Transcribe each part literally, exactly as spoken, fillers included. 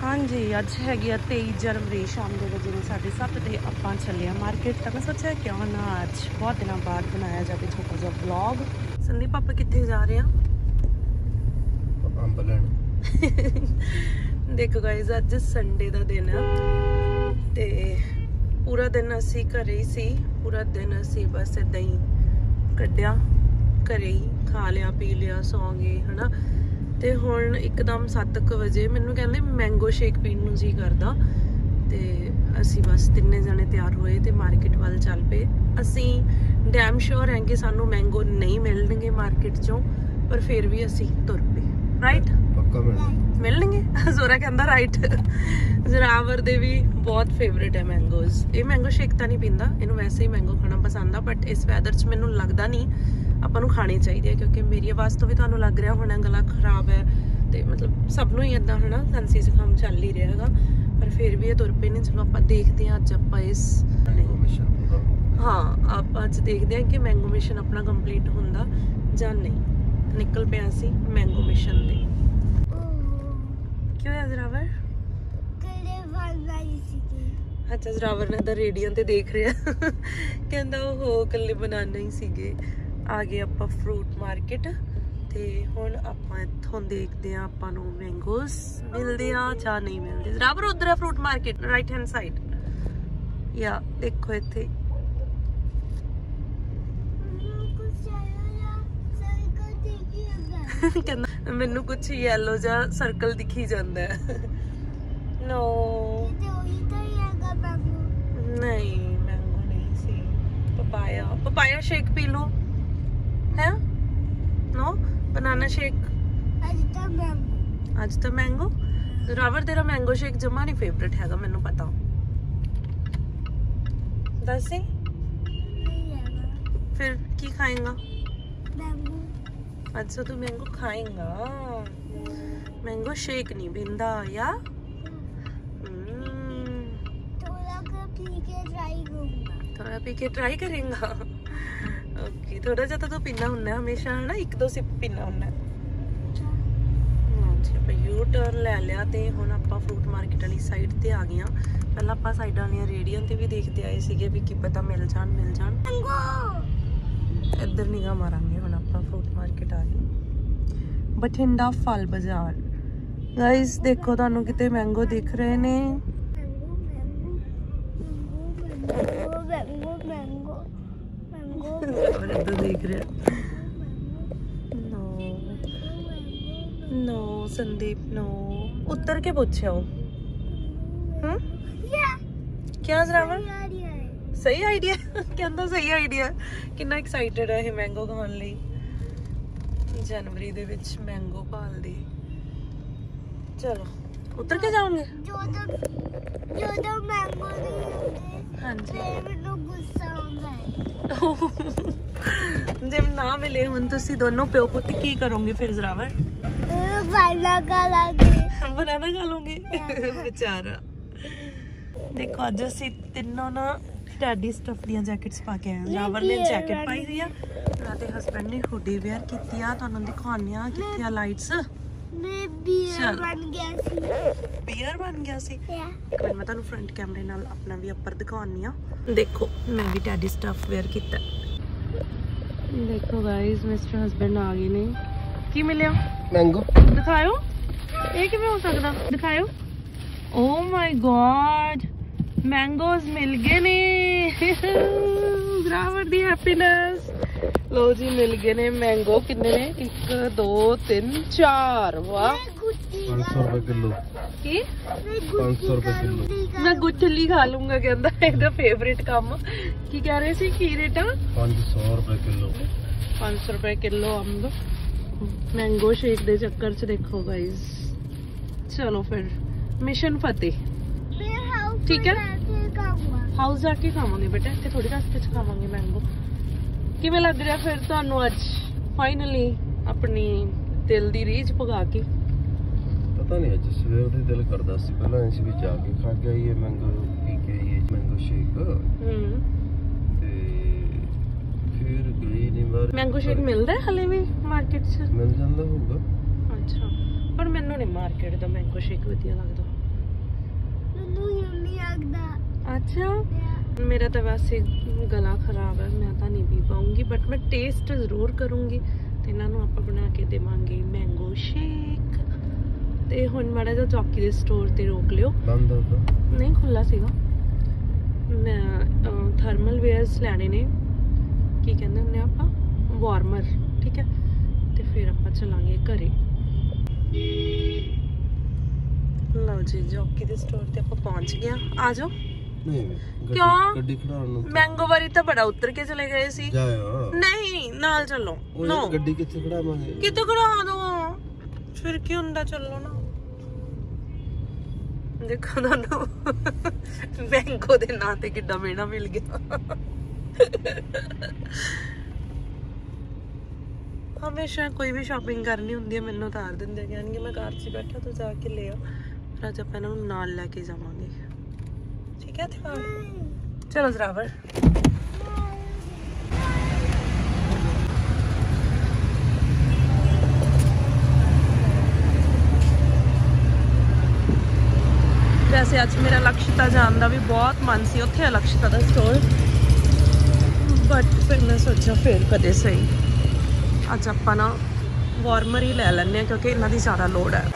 हाँ जी, अज है तेईस जनवरी शाम के बजे ने साढ़े सत्त ते आपां चले मार्केट। तो मैं सोचा क्यों ना अज बहुत दिनों बाद बनाया जाए छोटा सा व्लॉग। संदीप पापा कितने जा रहे हैं? देखो गाइस, अज संडे का दिन है ते पूरा दिन असी घरे ही सी। पूरा दिन असी बस इदा ही कढ़िया, घरे ही खा लिया पी लिया सौ गए है ना। ते हुण एकदम सत्त क वजे मैनू कहंदे मैंगो शेक पीण नूं जी करदा ते असी बस तिन्ने जने तैयार होए ते मार्केट वाल चल पे। असी डैम श्योर हैं कि सानू मैंगो नहीं मिलणगे मार्केट चों, पर फिर भी असी तुर पे। राइट, पक्का मिलणगे। जोरा कहंदा राइट। जरावर दे भी बहुत फेवरेट है मैंगोज। ये मैंगो शेक तां नहीं पींदा, इहनूं वैसे ही मैंगो खाना पसंद आ, बट इस वैदर च मैनूं लगदा नहीं ਆਪਾਂ ਨੂੰ ਖਾਣੀ ਚਾਹੀਦੀ ਹੈ, क्योंकि मेरी आवाज़ तो भी ਤੁਹਾਨੂੰ ਲੱਗ ਰਿਹਾ ਹੋਣਾ गला खराब है ਤੇ मतलब सब ਨੂੰ ਹੀ ਇਦਾਂ ਹਨਾ ਖਾਂਸੀ ਜ਼ੁਕਾਮ ਚੱਲ ਹੀ ਰਿਹਾ ਹੈਗਾ, पर फिर भी ये ਤੁਰ ਪਏ ਨੇ। ਚਲੋ ਆਪਾਂ ਦੇਖਦੇ ਹਾਂ ਅੱਜ ਆਪਾਂ ਇਸ ਹਾਂ ਆਪਾਂ ਅੱਜ ਦੇਖਦੇ ਹਾਂ ਕਿ ਮੈਂਗੋ ਮਿਸ਼ਨ ਆਪਣਾ ਕੰਪਲੀਟ ਹੁੰਦਾ ਜਾਂ ਨਹੀਂ। ਨਿਕਲ ਪਿਆ ਸੀ ਮੈਂਗੋ ਮਿਸ਼ਨ ਦੇ। ਕਿਉਂ ਹੈ ਜ਼ਰਾਵਰ? अच्छा, जरावर ने तो रेडियो ते देख रहा कहंदा ओहो कल्ले बनाना ही सीगे। आ गए आपां फ्रूट मार्केट ते हुण आपां इत्थों देखदे आ आपां नूं मैंगोस मिलदे आ जां नहीं मिलदे। जरावर उधर है fruit market right hand side, या देखो इत्थे कहंदा मैनू कुछ येलो जा सर्कल दिखी जांदा है। नो नहीं, मैंगो नहीं सी। पपाया पपाया शेक पी लो है। No banana shake. आज तो मैंगो आज तो मैंगो रावर तेरा मैंगो शेक जमा नहीं फेवरेट हैगा, मैनू पता। दस ही फिर की खाएगा? मैंगो। अच्छा तू मैंगो खाएगा, मैंगो शेक नहीं पींदा या? थोड़ा पी के ट्राई करेगा। ओके, थोड़ा जा तो पीना होना हमेशा है ना, एक दो सिप पीना होना। यू टर्न ले लिया ते हुण आपां फ्रूट मार्केट वाली साइड ते आ गए। पहला आपां साइड वाली रेडियां ते भी देखते आए सीगे भी की पता मिल जान मिल जान। इधर निगाह मारांगे हुण आपां फ्रूट मार्केट आ गए। बठिंडा फल बाजार। गाइस देखो तुहानू किते मैंगो दिख रहे ने? देख रहे नो नो संदीप नो उतर के पूछे हो। हम्म क्या जरावर? सही आइडिया कहंदा सही आइडिया। कितना एक्साइटेड है मैंगो खाने लई। जनवरी दे विच मैंगो पाल दे। चलो उतर के जाओगे? जो तो जो तो मैंगो हाँ जी गुस्सा आउंदा है। जब ना मिले हुन तुसी दोनों प्यो पुत की करोगे फिर जरावर? बनाना खा लोगे। बनाना खा लोगे बेचारा। देखो अज असी तीनों ना टैडी स्टफ दी जैकेट्स पा के आए। जरावर ने जैकेट पाई हुई है ते हस्बैंड ने हुडी वेयर कीती आ। तुहानू दिखाने आ कित्थे आ लाइट्स। बियर बन गया सी। बियर बन गया सी। एक मिनट मैं तुहानू फ्रंट कैमरे नाल अपना भी अपर दिखानी आ। देखो मैं भी टैडी स्टफ वेयर कीता। देखो गाइस मिस्टर हस्बैंड आ गए ने। की मिलिया? मैंगो। दिखाओ ये किवें हो सकदा? दिखाओ। ओ माय गॉड मैंगोज मिल गए ने। जरावर दी हैप्पीनेस। लो जी मिल गए ने मैंगो। कितने ने? एक दो तीन चार। वाह पाँच सौ रुपए किलो। की पाँच सौ रुपए किलो। मैं गुठली खा लूंगा कहंदा ਇਹਦਾ फेवरेट काम। की कह रहे सी की रेट आ? पाँच सौ रुपए किलो। पाँच सौ रुपए किलो अंब। मैंगो शेक दे चक्कर च देखो गाइस। चलो फिर मिशन फतेह। ठीक है हाउस जाके खावांगे बेटा, इत्थे थोड़ी रास्ते च खावांगे मैंगो। किवें लग रहा फिर तुहानू अज फाइनली अपनी दिल दी रीझ पुगा के? पता नहीं अज सवेर उठे दिल करदा सी पहला ऐसे भी जाके खा के आइए मैंगो पी के आइए मैंगो शेक। हम्म ते फिर गई नहीं बार। मैंगो शेक मिलदा है हले भी मार्केट च? मिल जांदा होगा। अच्छा पर मैनू नहीं मार्केट दा मैंगो शेक वधिया लगदा। अच्छा मेरा तो वैसे गला खराब है, मैं तो नहीं पी पाऊंगी, बट मैं टेस्ट जरूर करूंगी ते इन्हां नूं आपां बना के देवांगे मैंगो शेक। ते हुण माड़ा जिहा चौकी दे स्टोर ते रोक लियो, बंद होगा नहीं खुला सीगा। मैं थर्मल वेयर्स लैने ने, की कहंदे हुंदे आपां वार्मर, ठीक है, ते फिर आपां चलांगे घरे। लो जी चौकी दे स्टोर ते आपां पहुंच गए, आ जाओ। क्यों गड्डी खड़ाउण मैंगो वारी तो बड़ा उतर के चले गए सी। नहीं नाल चलो। नो गड्डी किथे खड़ावांगे, किथे खड़ा दो फिर की हुंदा, चलो ना। देखो ना मैंगो दे नां ते किड्डा मेना मिल गया। हमेशा कोई भी शॉपिंग करनी हुंदी है मैनू उतार दिंदे, कहणगे मैं कार च बैठा तू जाके ले आ, फिर अज आपां इन्हां नूं नाल लैके जावांगे, ठीक है। चलो ज़रावर वैसे अज मेरा लक्षिता जान का भी बहुत मन सी, उत्थे है लक्षिता का स्टोर, बट फिर मैं सोचा फिर कदे सही अज आपां ना वार्मर ही ले लैंदे हैं क्योंकि इन्हां दी ज़्यादा लोड़ है।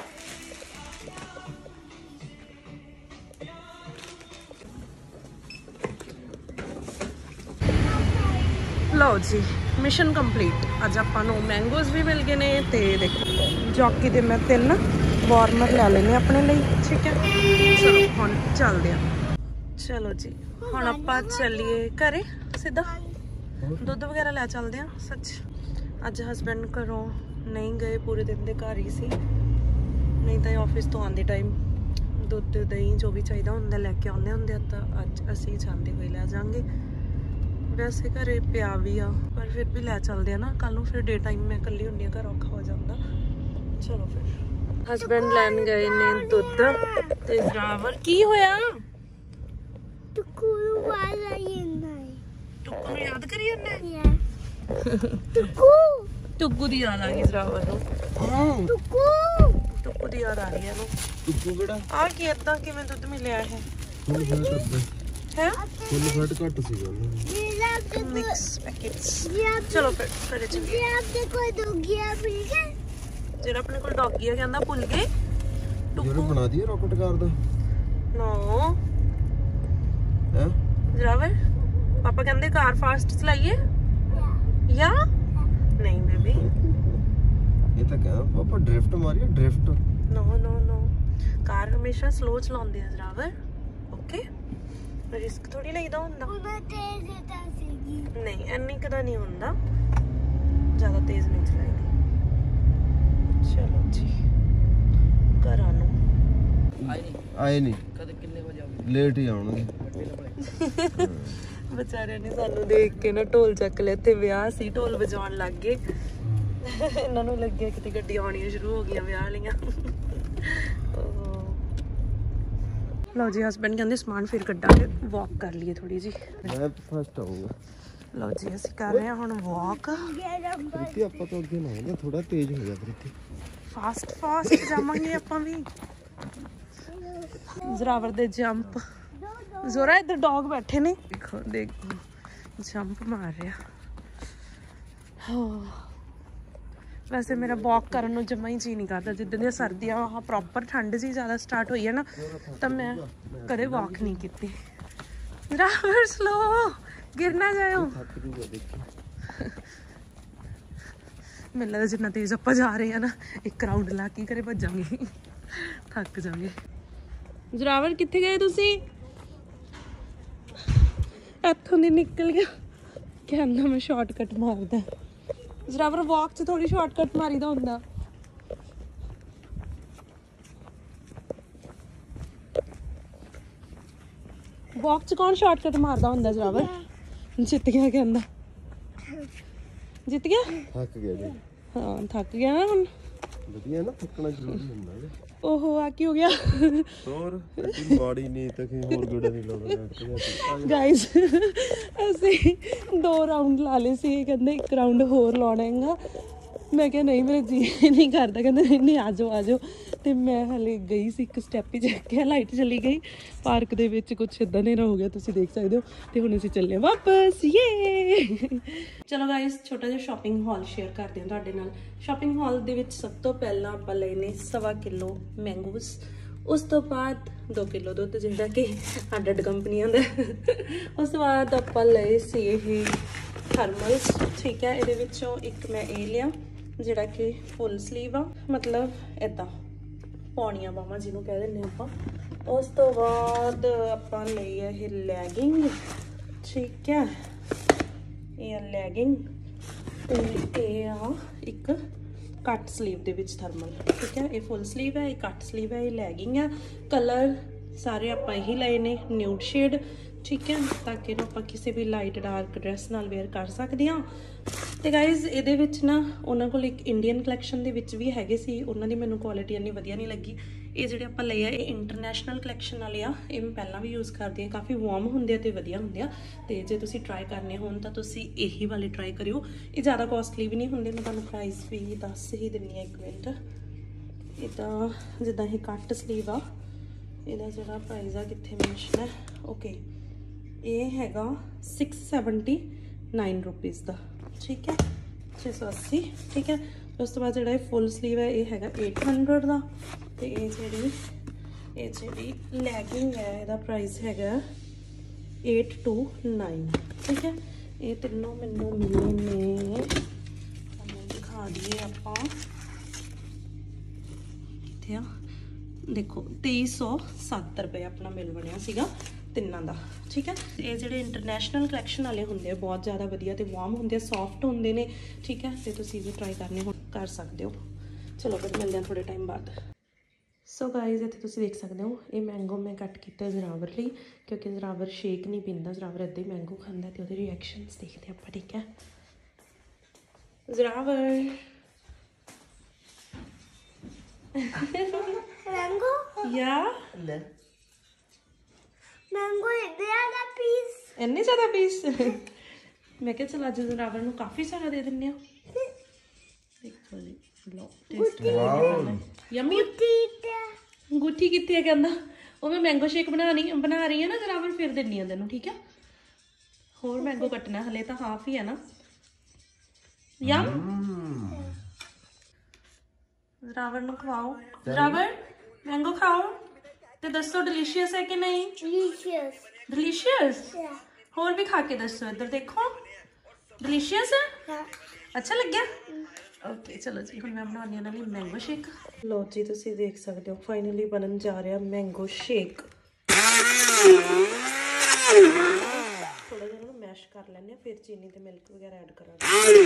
लो जी मिशन कंप्लीट, अज आपां नूं मैंगोज भी मिल गए ने, ते देखो जॉकी दे मैं तीन वार्मर ले लेने अपने लिए, ठीक है। चलो हुण चलदे हैं। चलो जी हुण आपां चलीए घरे सीधा, दुध वगैरह लै चलदे हैं। सच अज हसबैंड घरों नहीं गए, पूरे दिन दे घर ही सी, नहीं तो ऑफिस तो आंदे टाइम दुध दही जो भी चाहिए होंगे लैके आते होंगे, तो अज असी जाते हुए लै जाएंगे। वैसे घरे पिया भी आ पर फिर भी लै चलते हैं ना, कल नूं फिर डे टाइम मैं कल्ली हुंदी घर औखा हो जाता। चलो फिर हसबैंड लैन गए ने दुध ते ज़रावर। की होया टुक्कू टुक्कू याद करी जन्ने टुक्कू टुक्कू दी याद आ गई ज़रावर नूं, टुक्कू टुक्कू दी याद आ रही है। टुक्कू केड़ा आ की इदां किवें दुध मिलिया है है फुल फैट घट सी मिक्स पैकेट्स। चलो फिर घरे चलिए। आपने कोई डॉगिया भूल गए, जेड़ा अपने कोल डॉगिया कहंदा भूल गए, टुक्कू बना दिए रॉकेट कार दा। नो हैं ज़रावर पापा कहंदे कार फास्ट चलाइए या नहीं बेबी, ये तो क्या पापा ड्रिफ्ट मारिए drift. No no no car हमेशा स्लो चलाਉਂਦੇ ਆ ज़रावर, ओके रिस्क थोड़ी लईदा ਹੁੰਦਾ। नहीं इन्नी कदा नहीं ਹੁੰਦਾ, ज़्यादा तेज नहीं चलाईदी। चलो जी घरां नूं आए नहीं कदे किन्ने वजे आउणगे, लेट ही आउणगे। बेचारे ने सानू देख के ना ढोल चक ले, इत्थे विआह सी ढोल वजाउण लग गए, इन्हां नूं लग्गिया किते गड्डियां आउणियां शुरू हो गईयां विआह वालियां। लो जी हसबैंड कहते समान फिर कड्डांगे, वॉक कर लिए थोड़ी जी। मैं फर्स्ट आऊंगा। लो जी असीं कर रहे हैं हुण वॉक। प्रीति आपां तो अगे ना आएंगे, थोड़ा तेज हो जा प्रीति, फास्ट फास्ट जावांगे आपां भी। ज़रावर दे जंप जोरा, इधर डॉग बैठे ने, देखो देखो जंप मार रहा। वैसे मेरा वॉक करन नूं जमा ही जी नहीं करता, जिद्दां दी सर्दियां हाँ प्रॉपर ठंड जी ज़्यादा स्टार्ट हुई है ना, तो मैं कदे वॉक नहीं की। ज़रावर स्लो गिर ना जाओ। मैनूं लगदा जिन्ना तेज आपां जा रहे हैं ना, एक राउंड ला के घरे भज्जांगे, थक जाओगे। ज़रावर कित्थे गए तुसीं? इत्थों दी निकल गया, कहंदा मैं शॉर्टकट मारदा। ज़रावर वॉक च थोड़ी शॉर्टकट मारी दा हुंदा। वॉक च कौन शॉर्टकट मारदा हुंदा ज़रावर? जित गया कहंदा, जित गया थक गया जी। हाँ थक गया ना हुण, वधिया ना थकना जरूरी हुंदा है। ओहो आ की हो गया और इतनी बॉडी नहीं तो कहीं और गोड़ा नहीं लाउणा। गाइस ਅਸੀਂ ਦੋ ਰਾਉਂਡ ਲਾ ਲਏ ਸੀ, ਕਹਿੰਦੇ ਇੱਕ ਰਾਉਂਡ ਹੋਰ ਲਾਉਣਾ ਹੈਗਾ, मैं क्या नहीं मेरा जी नहीं करता, कहते नहीं आ जाओ आ जाओ। तो मैं हले गई सी एक स्टैप ही चक्या, लाइट चली गई पार्क दे विच, कुछ इदां नेरा हो गया तुसीं देख सकते हो। तो हुण असीं चले वापस ये। चलो गाइस छोटा जिहा शॉपिंग हॉल शेयर करते हैं तुहाडे नाल। शॉपिंग हॉल दे विच सब तो पहला आपां लए ने सवा किलो मैंगोस, उस तो बाद दो किलो दुध जिहड़ा कि अड्ड अड्ड कंपनियां दा। उस तो बाद आपां लए सी ये थर्मल्स, ठीक है। ये विचों एक मैं ये लिया जिहड़ा कि फुल स्लीव आ, मतलब इदां पौड़ियां बावां जिन्हों कह दिंदे आपां। उस तो बाद आपां लई है ये लैगिंग, ठीक है, ये लैगिंग ते ये आ एक कट स्लीव दे विच थर्मल, ठीक है। ये फुल स्लीव है, ये कट स्लीव है, ये लैगिंग है। कलर सारे आपां यही लए ने न्यूड शेड, ठीक है, ताकि आप किसी भी लाइट डार्क ड्रैस नाल वेयर कर सकते हैं। तो गाइज ये ना उन्होंने को एक इंडियन कलैक्शन दे विच भी हैगे सी, उन्हों की मैनू क्वालिटी इन्नी वधिया नहीं लगी। ये जोड़े आप लए आ ये इंटरनैशनल कलैक्शन वाले आ, ये मैं पहला भी यूज़ करती हूँ, काफ़ी वार्म होंगे तो वधिया होंगे। तो जो तुम ट्राई करने हो तो यही वाले ट्राई करियो, ये ज़्यादा कॉस्टली भी नहीं होंगे। मैं तुहानू प्राइस भी दस ही दिनी है, एक मिनट। इदा जिदा ये कट स्लीव आ, इहदा जिहड़ा प्राइस आ कित्थे मैंशन है, ओके, ये हैगा सिक्स सैवनटी नाइन रुपीज़ का, ठीक है, छे सौ अस्सी, ठीक है। उस तो बाद जो फुल स्लीव है ये हैगा एट हंड्रड का। तो ये जी ये जी लैगिंग है इसका प्राइस हैगा एट टू नाइन, ठीक है। ये तीनों मैनू मिले ने, दिखा दिए आप कितने, देखो तेईस सौ सत्त रुपये अपना मिल बनया सीगा तिन्ना दा, ठीक है। ये जोड़े इंटरनैशनल कलैक्शन वाले होंगे बहुत ज़्यादा वधिया ते वार्म होंगे, सॉफ्ट होंगे ने, ठीक है। तो तुसीं भी ट्राई करने हो कर सकते हो। चलो फिर मिलते हैं थोड़े टाइम बाद। सो गाइज इत्थे तुसीं देख सकते हो ये मैंगो मैं कट किया जरावर लई, क्योंकि जरावर शेक नहीं पींदा, जरावर इदां ही मैंगो खांदा। तो उहदे रिएक्शनस देखते आपां, ठीक है। जरावर मैंगो या मैंगो इतने ज़्यादा पीस, इन्ने ज़्यादा पीस। मैं क्या चल अज जरावर नूं काफ़ी सारा दे दिन्ने आ। देखो जी लो टेस्ट यम्मी। गुठी कित्थे है कहंदा, वो मैं मैंगो शेक बनानी बना रही है ना जरावर, फिर दिन्नी आ तैनूं, ठीक है। होर मैंगो कटना, हले तो हाफ ही है ना। यम जरावर नूं खवाओ, जरावर मैंगो खाओ ते दसो डिलीशियस है कि नहीं। डिलीशियस डिलीशियस होर भी खा के दसो, इधर देखो डिलीशियस है। हाँ। अच्छा लग्या, ओके चलो जी हुण मैं बनानी है नाली मैंगो शेक। लो जी तुसीं देख सकते हो फाइनली बनन जा रहा मैंगो शेक। थोड़ा जिहा ना मैश कर लैंदे फिर चीनी ते मिल्क वगैरह ऐड करांगे।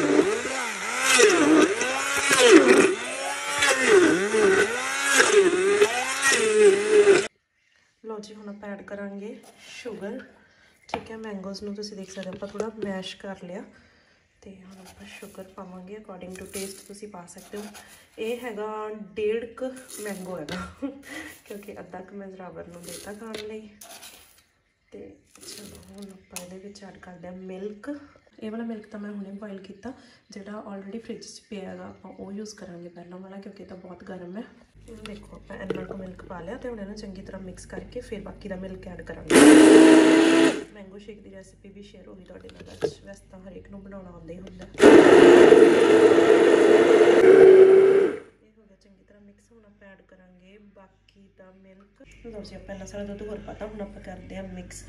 लो जी हुण आपां ऐड करांगे शुगर, ठीक है। मैंगोज़ नूं तुसीं देख सकते हो आपां थोड़ा मैश कर लिया, तो हुण आपां शुगर पावांगे अकॉर्डिंग टू टेस्ट, तुसीं पा सकते हो। ये हैगा डेढ़ क मैंगो हैगा, क्योंकि अद्धा क मैं जरावर नूं देता खाण लई। तो चलो हुण आपां इहदे विच ऐड करदे हां मिल्क। ये वाला मिल्क तो मैं हुणे बॉयल किया, जिहड़ा ऑलरेडी फ्रिज च पिया हैगा आपां वो यूज़ करांगे पहला वाला, क्योंकि ये तो बहुत गर्म है। देखो आप इन्ना को मिल्क पा लिया, तो हम इन्हें चंगी तरह मिक्स करके फिर बाकी का मिल्क ऐड करांगे। मैंगो शेक की रेसिपी भी शेयर होगी तुहाडे नाल अज, वैसे तो हरेक नूं बनाउणा आउंदा ही हुंदा। ये हो गया चंगी तरह मिक्स, हुण आपां ऐड करांगे बाकी का मिल्क। लो जी आपां इन्ना सारा दुध होर पाता, हुण आपां करदे हां mix.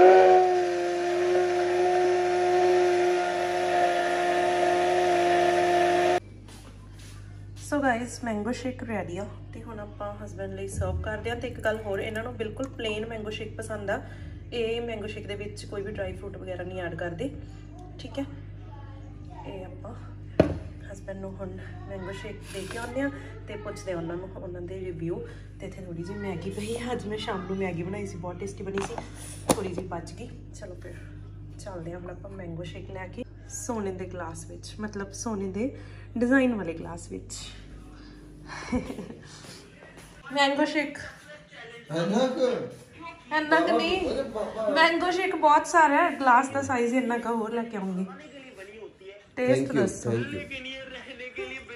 So guys mango shake ready आ, तो हुण आपां हसबैंड लई सर्व करदे हां। ते एक गल होर, इन्हां नूं बिल्कुल प्लेन मैंगो शेक पसंद आ, ये मैंगो शेक दे विच कोई भी ड्राई फ्रूट वगैरह नहीं ऐड करदे, ठीक है। ये आपां हसबैंड नूं हुण मैंगो शेक दे के आउने आ ते पुछदे उन्हां नूं उन्हां दे रिव्यू। ते इत्थे थोड़ी जी मैगी पई है, अज मैं शाम नूं मैगी बनाई सी, बहुत टेस्टी बनी सी, थोड़ी जी बच गई। चलो फिर चलदे हां, हुण आपां मैंगो शेक लैके सोने दे ग्लास विच, मतलब सोने दे डिज़ाइन वाले ग्लास विच। मैंगो शेक इन्ना क नहीं, मैंगो शेक बहुत सारा है, ग्लास का साइज इन्ना का होर लेके आऊंगी। टेस्ट दसो।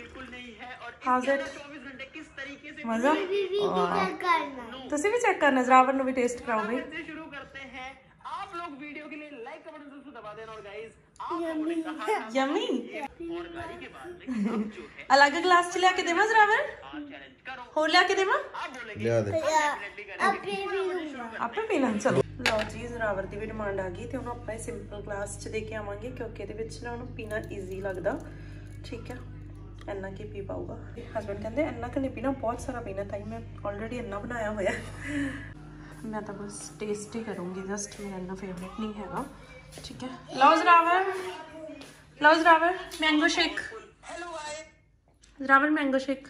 ਹਾਊਸ ਇਟ ਮਜ਼ਾ चेक करना ਤੁਸੀਂ ਵੀ ਚੈੱਕ ਕਰਨਾ ਜ਼ਰਾਵਰ ਨੂੰ ਵੀ ਟੇਸਟ ਕਰਾਓ ਬਈ शुरू करते हैं आप लोग वीडियो के लिए लाइक कमेंट जरूर दबा देना और गाइस आप लोगों ने कहा ਯਮੀ और गाड़ी के बाद में अब जो है ਅਲੱਗ ਗਲਾਸ ਚ ਲਿਆ ਕੇ ਦੇਵਾਂ ਜ਼ਰਾਵਰ चैलेंज करो ਹੋਰ ਲਿਆ ਕੇ ਦੇਵਾਂ आप बोलेंगे ਲਿਆ ਦੇ अब भी लूंगा ਆਪੇ ਪੀਣਾ ਚਲੋ ਲਓ ਜੀ ਜ਼ਰਾਵਰ ਦੀ ਵੀ ਡਿਮਾਂਡ ਆ ਗਈ ਤੇ ਉਹਨੂੰ ਆਪਾਂ ਸਿੰਪਲ ਗਲਾਸ ਚ ਦੇ ਕੇ ਆਵਾਂਗੇ ਕਿਉਂਕਿ ਇਹਦੇ ਵਿੱਚ ਨਾ ਉਹਨੂੰ ਪੀਣਾ ਈਜ਼ੀ ਲੱਗਦਾ ਠੀਕ ਹੈ ਇੰਨਾ ਕੀ ਪੀ ਪਾਊਗਾ ਹਸਬੰਡ ਕਹਿੰਦੇ ਇੰਨਾ ਕਿ ਨਹੀਂ ਪੀਣਾ ਬਹੁਤ ਸਾਰਾ ਪੀਣਾ ਤਾਂ ਮੈਂ ਆਲਰੇਡੀ ਇੰਨਾ ਬਣਾਇਆ ਹੋਇਆ ਮੈਂ ਤਾਂ ਬਸ ਟੇਸਟ ਹੀ ਕਰੂੰਗੀ ਜਸਟ ਮੇਰਾ ਇੰਨਾ ਫੇਵਰੇਟ ਨਹੀਂ ਹੈਗਾ ਠੀਕ ਹੈ ਲਓ ਜ਼ਰਾਵਰ ਲਓ Zorawar mango shake hello guys Zorawar mango shake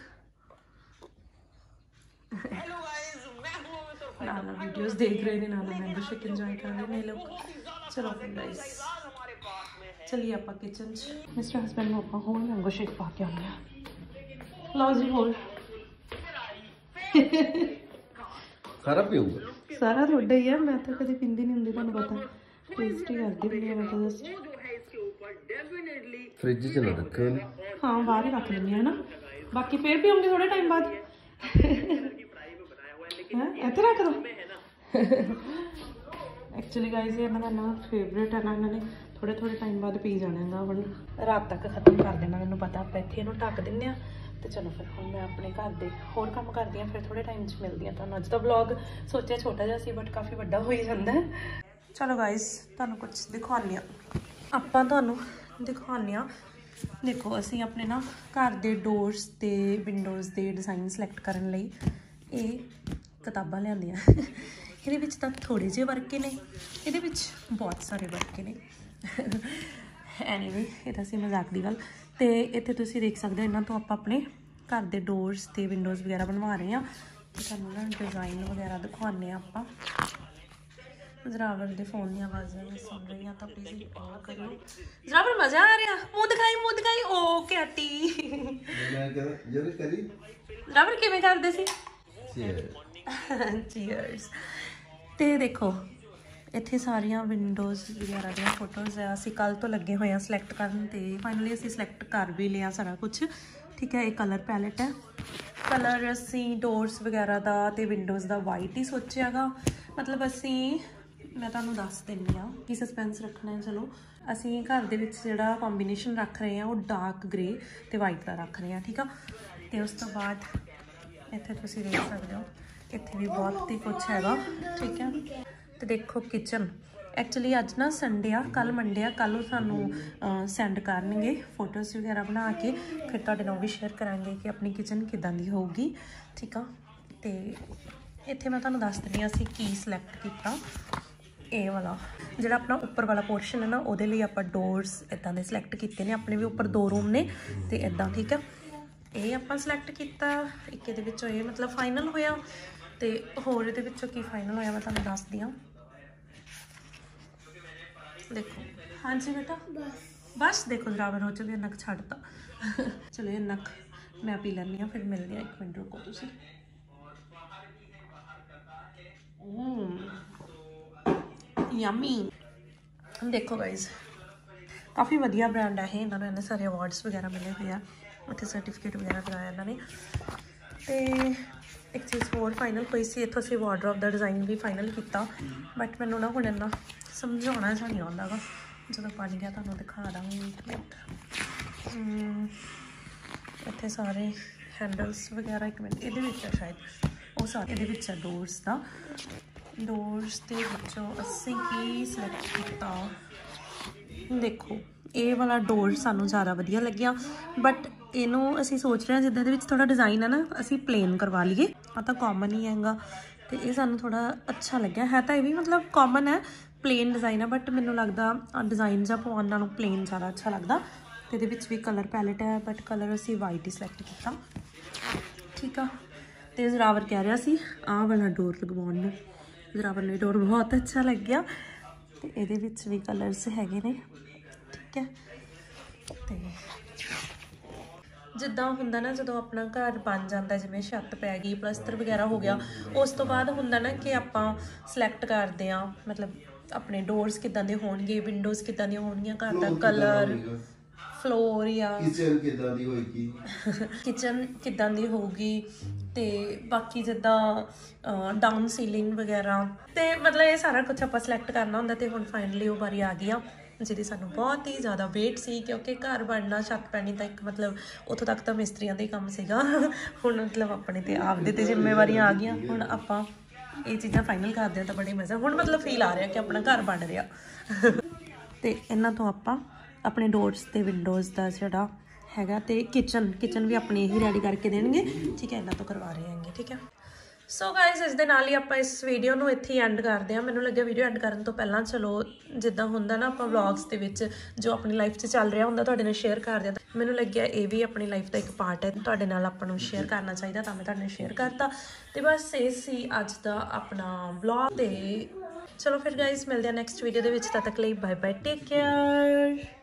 hello guys मैं हूं तो ਨਾਲ ਵੀਡੀਓਜ਼ ਦੇਖ ਰਹੇ ਨੇ ਨਾਲ ਮੈਂਗੋ ਸ਼ੇਕ ਇੰਜੋਏ ਕਰ ਰਹੇ ਨੇ ਲੋਕ ਚਲੋ ਫਿਰ ਗਾਇਸ हमारे पास में है ਚਲਿਏ ਆਪਾਂ ਕਿਚਨ 'ਚ ਮਿਸਟਰ ਹਸਬੈਂਡ ਨੂੰ ਆਪਾਂ ਹੋਰ ਮੈਂਗੋ ਸ਼ੇਕ ਪਾ ਕੇ ਆਉਂਦੇ ਹਾਂ ਲਓ ਜੀ ਹੋਰ ਸਾਰਾ ਪੀਊਗਾ ਸਾਰਾ ਤੁਹਾਡਾ ਹੀ ਹੈ ਮੈਂ ਤਾਂ ਕਦੇ ਪੀਂਦੀ ਨਹੀਂ ਹੁੰਦੀ ਤੁਹਾਨੂੰ ਪਤਾ ਟੇਸਟੀ ਕਰਦੀ ਹੁੰਦੀ ਹਾਂ ਮੈਂ ਤਾਂ ਜਸਟ जो है इसके ऊपर डेफिनेटली ਫ੍ਰਿਜ 'ਚ ਨਾ ਰੱਖਿਓ ਇਹਨੂੰ ਹਾਂ ਬਾਹਰ ਹੀ ਰੱਖ ਲੈਂਦੀ ਹਾਂ ਨਾ ਬਾਕੀ ਫੇਰ ਪੀਉਂਗੇ ਥੋੜੇ ਟਾਈਮ ਬਾਅਦ ਹਾਂ ਇੱਥੇ ਰੱਖ ਦੋ ਐਕਚੁਅਲੀ ਗਾਇਜ਼ ਇਹ ਇਹਨਾਂ ਦਾ ਨਾ ਫੇਵਰੇਟ ਹੈ ਨਾ ਇਹਨਾਂ ਨੇ ਥੋੜੇ ਥੋੜੇ ਟਾਈਮ ਬਾਅਦ ਪੀ ਜਾਣਾ ਹੈਗਾ ਹੁਣ ਰਾਤ ਤੱਕ ਖਤਮ ਕਰ ਦੇਣਾ ਮੈਨੂੰ ਪਤਾ ਆਪਾਂ ਇੱਥੇ ਇਹਨੂੰ ਢੱਕ ਦਿੰਦੇ ਆ ਤੇ ਚਲੋ ਫਿਰ ਹੁਣ ਮੈਂ ਆਪਣੇ ਘਰ ਦੇ ਹੋਰ ਕੰਮ ਕਰਦੀ ਆ ਫਿਰ ਥੋੜੇ ਟਾਈਮ 'ਚ ਮਿਲਦੀ ਆ ਤੁਹਾਨੂੰ ਅੱਜ ਦਾ ਵਲੌਗ ਸੋਚਿਆ ਛੋਟਾ ਜਿਹਾ ਸੀ ਬਟ ਕਾਫੀ ਵੱਡਾ ਹੋ ਹੀ ਜਾਂਦਾ ਹੈ ਚਲੋ ਗਾਇਜ਼ ਤੁਹਾਨੂੰ ਕੁਝ ਦਿਖਾਉਂਦੀ ਆ ਆਪਾਂ ਤੁਹਾਨੂੰ ਦਿਖਾਉਂਦੇ ਆ ਦੇਖੋ ਅਸੀਂ ਆਪਣੇ ਨਾ ਘਰ ਦੇ ਡੋਰਸ ਤੇ ਵਿੰਡੋਜ਼ ਦੇ ਡਿਜ਼ਾਈਨ ਸਿਲੈਕਟ ਕਰਨ ਲਈ ਇਹ ਕਿਤਾਬਾਂ ਲਿਆਂਦੀਆਂ ਇਹਦੇ ਵਿੱਚ ਤਾਂ ਥੋੜੇ ਜਿਹੇ ਵਰਕੇ ਨੇ ਇਹਦੇ ਵਿੱਚ ਬਹੁਤ ਸਾਰੇ ਵਰਕੇ ਨੇ ਐਨੀਵੇ ਇਹ ਤਾਂ ਸੀ ਮਜ਼ਾਕ ਦੀ ਗੱਲ ਤੇ ਇੱਥੇ ਤੁਸੀਂ ਦੇਖ ਸਕਦੇ ਹੋ ਇਹਨਾਂ ਤੋਂ ਆਪਾਂ ਆਪਣੇ ਘਰ ਦੇ ਡੋਰਸ ਤੇ ਵਿੰਡੋਜ਼ ਵਗੈਰਾ ਬਣਵਾ ਰਹੇ ਹਾਂ ਤੇ ਤੁਹਾਨੂੰ ਨਾ ਡਿਜ਼ਾਈਨ ਵਗੈਰਾ ਦਿਖਾਉਂਦੇ ਆ ਆਪਾਂ ਜ਼ਰਾਵਰ ਦੇ ਫੋਨ ਦੀਆਂ ਆਵਾਜ਼ਾਂ ਮੈਂ ਸੁਣ ਰਹੀ ਹਾਂ ਤਾਂ ਪਲੀਜ਼ ਇਗਨੋਰ ਕਰਿਓ ਜ਼ਰਾਵਰ ਮਜ਼ਾ ਆ ਰਿਹਾ ਮੂੰਹ ਦਿਖਾਈ ਮੂੰਹ ਦਿਖਾਈ ਓ ਕੈਟੀ ਮੈਂ ਕਹਿੰਦਾ ਜਦੋਂ ਕਰੀ ਜ਼ਰਾਵਰ ਕਿਵੇਂ ਕਰਦੇ ਸੀ ਚੀਅਰ ਚੀਅਰਸ ਤੇ ਦੇਖੋ ਇੱਥੇ ਸਾਰੀਆਂ ਵਿੰਡੋਜ਼ ਵਗੈਰਾ ਦੀਆਂ ਫੋਟੋਜ਼ ਆ ਅਸੀਂ ਕੱਲ ਤੋਂ ਲੱਗੇ ਹੋਏ ਆ ਸਿਲੈਕਟ ਕਰਨ ਤੇ ਫਾਈਨਲੀ ਅਸੀਂ ਸਿਲੈਕਟ ਕਰ ਵੀ ਲਿਆ ਸਾਰਾ ਕੁਝ ਠੀਕ ਹੈ ਇਹ ਕਲਰ ਪੈਲੇਟ ਹੈ ਕਲਰ ਅਸੀਂ ਡੋਰਸ ਵਗੈਰਾ ਦਾ ਤੇ ਵਿੰਡੋਜ਼ ਦਾ ਵਾਈਟ ਹੀ ਸੋਚਿਆਗਾ ਮਤਲਬ ਅਸੀਂ ਮੈਂ ਤੁਹਾਨੂੰ ਦੱਸ ਦਿੰਦੀ ਆ ਕੀ ਸਸਪੈਂਸ ਰੱਖਣਾ ਹੈ ਚਲੋ ਅਸੀਂ ਘਰ ਦੇ ਵਿੱਚ ਜਿਹੜਾ ਕੰਬੀਨੇਸ਼ਨ ਰੱਖ ਰਹੇ ਆ ਉਹ ਡਾਰਕ ਗ੍ਰੇ ਤੇ ਵਾਈਟ ਦਾ ਰੱਖ ਰਹੇ ਆ ਠੀਕ ਆ ਤੇ ਉਸ ਤੋਂ ਬਾਅਦ ਇੱਥੇ ਤੁਸੀਂ ਦੇਖ ਸਕਦੇ ਹੋ ਇੱਥੇ ਵੀ ਬਹੁਤ ਹੀ ਕੁਝ ਹੈਗਾ ਠੀਕ ਹੈ ਤੇ ਦੇਖੋ ਕਿਚਨ ਐਕਚੁਅਲੀ ਅੱਜ ਨਾ ਸੰਡੇ ਆ ਕੱਲ ਮੰਡੇ ਆ ਕੱਲ ਉਹ ਸਾਨੂੰ ਸੈਂਡ ਕਰਨਗੇ ਫੋਟੋਜ਼ ਵਗੈਰਾ ਬਣਾ ਕੇ ਫਿਰ ਤੁਹਾਡੇ ਨਾਲ ਵੀ ਸ਼ੇਅਰ ਕਰਾਂਗੇ ਕਿ ਆਪਣੀ ਕਿਚਨ ਕਿਦਾਂ ਦੀ ਹੋਊਗੀ ਠੀਕ ਆ ਤੇ ਇੱਥੇ ਮੈਂ ਤੁਹਾਨੂੰ ਦੱਸ ਦਿੰਦੀ ਆ ਅਸੀਂ ਕੀ ਸਿਲੈਕਟ ਕੀਤਾ ਇਹ ਵਾਲਾ ਜਿਹੜਾ ਆਪਣਾ ਉੱਪਰ ਵਾਲਾ ਪੋਰਸ਼ਨ ਹੈ ਨਾ ਉਹਦੇ ਲਈ ਆਪਾਂ ਡੋਰਸ ਇਦਾਂ ਦੇ ਸਿਲੈਕਟ ਕੀਤੇ ਨੇ ਆਪਣੇ ਵੀ ਉੱਪਰ ਦੋ ਰੂਮ ਨੇ ਤੇ ਇਦਾਂ ਠੀਕ ਆ ਇਹ ਆਪਾਂ ਸਿਲੈਕਟ ਕੀਤਾ ਇੱਕ ਇਹਦੇ ਵਿੱਚੋਂ ਇਹ ਮਤਲਬ ਫਾਈਨਲ ਹੋਇਆ ਤੇ ਹੋਰ ਇਹਦੇ ਵਿੱਚੋਂ ਕੀ ਫਾਈਨਲ ਹੋਇਆ ਮੈਂ ਤੁਹਾਨੂੰ ਦੱਸਦੀ ਹਾਂ ਦੇਖੋ ਹਾਂਜੀ ਬੇਟਾ ਬਸ ਦੇਖੋ ਜ਼ਰਾਵਰ ਹੋ ਚੁੱਕੇ ਨੱਕ ਛੱਡਤਾ ਚਲੋ ਇਹ ਨੱਕ ਮੈਂ ਪੀ ਲੈਂਦੀ ਹਾਂ ਫਿਰ ਮਿਲਦੀ ਹਾਂ ਇੱਕ ਮਿੰਟ ਰੁਕੋ ਤੁਸੀਂ ਯਮੀ ਦੇਖੋ ਗਾਇਜ਼ ਕਾਫੀ ਵਧੀਆ ਬ੍ਰਾਂਡ ਹੈ ਇਹਨਾਂ ਨੂੰ ਇੰਨੇ ਸਾਰੇ ਅਵਾਰਡਸ ਵਗੈਰਾ ਮਿਲੇ ਹੋਏ ਆ ਉੱਥੇ ਸਰਟੀਫਿਕੇਟ ਵਗੈਰਾ ਕਰਾਇਆ ਇਹਨਾਂ ਨੇ ਤੇ ਇੱਕ ਚੀਜ਼ ਹੋਰ ਫਾਈਨਲ ਹੋਈ ਸੀ ਇੱਥੋਂ ਅਸੀਂ ਵਾਰਡਰੋਬ ਦਾ ਡਿਜ਼ਾਈਨ ਵੀ ਫਾਈਨਲ ਕੀਤਾ ਬਟ ਮੈਨੂੰ ਨਾ ਹੁਣ ਇੰਨਾ ਸਮਝਾਉਣਾ ਜਿਹਾ ਨਹੀਂ ਆਉਂਦਾ ਗਾ ਜਦੋਂ ਬਣ ਗਿਆ ਤੁਹਾਨੂੰ ਦਿਖਾ ਦਾਂਗੀ ਇੱਕ ਮਿੰਟ ਇੱਥੇ ਸਾਰੇ ਹੈਂਡਲਸ ਵਗੈਰਾ ਇੱਕ ਮਿੰਟ ਇਹਦੇ ਵਿੱਚ ਆ ਸ਼ਾਇਦ ਉਹ ਸਾਰੇ ਇਹਦੇ ਵਿੱਚ ਆ ਡੋਰਸ ਦਾ ਡੋਰਸ ਦੇ ਵਿੱਚੋਂ ਅਸੀਂ ਕੀ ਸਿਲੈਕਟ ਕੀਤਾ ਦੇਖੋ ਇਹ ਵਾਲਾ ਡੋਰ ਸਾਨੂੰ ਜ਼ਿਆਦਾ ਵਧੀਆ ਲੱਗਿਆ ਬਟ ਇਹਨੂੰ ਅਸੀਂ ਸੋਚ ਰਹੇ ਹਾਂ ਜਿੱਦਾਂ ਦੇ ਵਿੱਚ ਥੋੜਾ ਡਿਜ਼ਾਈਨ ਹੈ ਨਾ ਅਸੀਂ ਪਲੇਨ ਕਰਵਾ ਲਈਏ ਆ ਤਾਂ ਕਾਮਨ ਹੀ ਹੈਗਾ ਤੇ ਇਹ ਸਾਨੂੰ ਥੋੜਾ ਅੱਛਾ ਲੱਗਿਆ ਹੈ ਤਾਂ ਇਹ ਵੀ ਮਤਲਬ ਕਾਮਨ ਹੈ ਪਲੇਨ ਡਿਜ਼ਾਈਨ ਹੈ ਬਟ ਮੈਨੂੰ ਲੱਗਦਾ ਡਿਜ਼ਾਈਨ ਜਾਂ ਪਾਉਣ ਨਾਲੋਂ ਪਲੇਨ ਜ਼ਿਆਦਾ ਅੱਛਾ ਲੱਗਦਾ ਤੇ ਇਹਦੇ ਵਿੱਚ ਵੀ ਕਲਰ ਪੈਲੇਟ ਹੈ ਬਟ ਕਲਰ ਅਸੀਂ ਵਾਈਟ ਹੀ ਸਿਲੈਕਟ ਕੀਤਾ ਠੀਕ ਆ ਤੇ ਜ਼ਰਾਵਰ ਕਹਿ ਰਿਹਾ ਸੀ ਆਹ ਵਾਲਾ ਡੋਰ ਲਗਵਾਉਣ ਨੂੰ ਜ਼ਰਾਵਰ ਨੂੰ ਡੋਰ ਬਹੁਤ ਅੱਛਾ ਲੱਗਿਆ ਤੇ ਇਹਦੇ ਵਿੱਚ ਵੀ ਕਲਰਸ ਹੈਗੇ ਨੇ ਠੀਕ ਹੈ ਤੇ ਜਿੱਦਾਂ ਹੁੰਦਾ ਨਾ ਜਦੋਂ ਆਪਣਾ ਘਰ ਬਣ ਜਾਂਦਾ ਜਿਵੇਂ ਛੱਤ ਪੈ ਗਈ ਪਲਸਤਰ ਵਗੈਰਾ ਹੋ ਗਿਆ ਉਸ ਤੋਂ ਬਾਅਦ ਹੁੰਦਾ ਨਾ ਕਿ ਆਪਾਂ ਸਿਲੈਕਟ ਕਰਦੇ ਆ ਮਤਲਬ ਆਪਣੇ ਡੋਰਸ ਕਿੱਦਾਂ ਦੇ ਹੋਣਗੇ ਵਿੰਡੋਜ਼ ਕਿੱਦਾਂ ਦੀਆਂ ਹੋਣਗੀਆਂ ਘਰ ਦਾ ਕਲਰ ਫਲੋਰ ਜਾਂ ਕਿਚਨ ਕਿਦਾਂ ਦੀ ਹੋਏਗੀ ਕਿਚਨ ਕਿਦਾਂ ਦੀ ਹੋਊਗੀ ਤੇ ਬਾਕੀ ਜਿੱਦਾਂ ਡਾਊਨ ਸੀਲਿੰਗ ਵਗੈਰਾ ਤੇ ਮਤਲਬ ਇਹ ਸਾਰਾ ਕੁਝ ਆਪਾਂ ਸਿਲੈਕਟ ਕਰਨਾ ਹੁੰਦਾ ਤੇ ਹੁਣ ਫਾਈਨਲੀ ਉਹ ਵਾਰੀ ਆ ਗਈ ਆ ਜਿਹਦੀ ਸਾਨੂੰ ਬਹੁਤ ਹੀ ਜ਼ਿਆਦਾ ਵੇਟ ਸੀ ਕਿਉਂਕਿ ਘਰ ਬਣਨਾ ਛੱਤ ਪੈਣੀ ਤਾਂ ਇੱਕ ਮਤਲਬ ਉੱਥੋਂ ਤੱਕ ਤਾਂ ਮਿਸਤਰੀਆਂ ਦਾ ਹੀ ਕੰਮ ਸੀਗਾ ਹੁਣ ਮਤਲਬ ਆਪਣੇ ਤੇ ਆਪਦੇ ਤੇ ਜ਼ਿੰਮੇਵਾਰੀਆਂ ਆ ਗਈਆਂ ਹੁਣ ਆਪਾਂ ਇਹ ਚੀਜ਼ਾਂ ਫਾਈਨਲ ਕਰਦੇ ਹਾਂ ਤਾਂ ਬੜੇ ਮਜ਼ਾ ਹੁਣ ਮਤਲਬ ਫੀਲ ਆ ਰਿਹਾ ਕਿ ਆਪਣਾ ਘਰ ਬਣ ਰਿਹਾ ਤੇ ਇਹਨਾਂ ਤੋਂ ਆਪਾਂ ਆਪਣੇ ਡੋਰਸ ਤੇ ਵਿੰਡੋਜ਼ ਦਾ ਜਿਹੜਾ ਹੈਗਾ ਤੇ ਕਿਚਨ ਕਿਚਨ ਵੀ ਆਪਣੀ ਇਹੀ ਰੈਡੀ ਕਰਕੇ ਦੇਣਗੇ ਠੀਕ ਹੈ ਇਹਨਾਂ ਤੋਂ ਕਰਵਾ ਰਹੇ ਹੈਗੇ ਠੀਕ ਹੈ ਸੋ ਗਾਇਜ਼ ਇਸ ਦੇ ਨਾਲ ਹੀ ਆਪਾਂ ਇਸ ਵੀਡੀਓ ਨੂੰ ਇੱਥੇ ਹੀ ਐਂਡ ਕਰਦੇ ਹਾਂ ਮੈਨੂੰ ਲੱਗਿਆ ਵੀਡੀਓ ਐਂਡ ਕਰਨ ਤੋਂ ਪਹਿਲਾਂ ਚਲੋ ਜਿੱਦਾਂ ਹੁੰਦਾ ਨਾ ਆਪਾਂ ਵਲੌਗਸ ਦੇ ਵਿੱਚ ਜੋ ਆਪਣੀ ਲਾਈਫ 'ਚ ਚੱਲ ਰਿਹਾ ਹੁੰਦਾ ਤੁਹਾਡੇ ਨਾਲ ਸ਼ੇਅਰ ਕਰਦੇ ਹਾਂ ਮੈਨੂੰ ਲੱਗਿਆ ਇਹ ਵੀ ਆਪਣੀ ਲਾਈਫ ਦਾ ਇੱਕ ਪਾਰਟ ਹੈ ਤੁਹਾਡੇ ਨਾਲ ਆਪਾਂ ਨੂੰ ਸ਼ੇਅਰ ਕਰਨਾ ਚਾਹੀਦਾ ਤਾਂ ਮੈਂ ਤੁਹਾਡੇ ਨਾਲ ਸ਼ੇਅਰ ਕਰਤਾ ਤੇ ਬਸ ਇਹ ਸੀ ਅੱਜ ਦਾ ਆਪਣਾ ਵਲੌਗ ਤੇ ਚਲੋ ਫਿਰ ਗਾਇਜ਼ ਮਿਲਦੇ ਹਾਂ ਨੈਕਸਟ ਵੀਡੀਓ ਦੇ ਵਿੱਚ ਤਦ ਤੱਕ ਲਈ ਬਾਏ ਬਾਏ ਟੇਕ ਕੇਅਰ